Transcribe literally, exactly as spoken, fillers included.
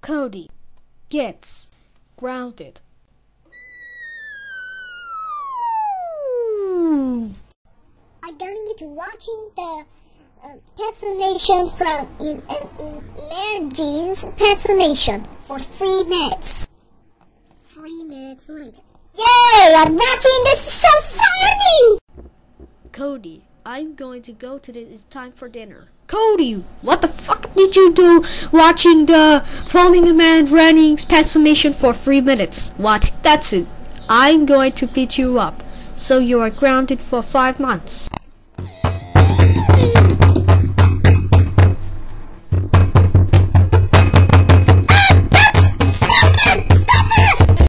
Cody gets grounded. I'm going to watching the uh, Pencilmation from in, uh, Mare Jean's Pencilmation for three minutes. Three minutes later. Yay! I'm watching this. Is so funny. Cody, I'm going to go to this. It's time for dinner. Cody, what the fuck did you do watching the Falling a Man Ranning's Pencilmation for three minutes? What? That's it. I'm going to beat you up. So you are grounded for five months.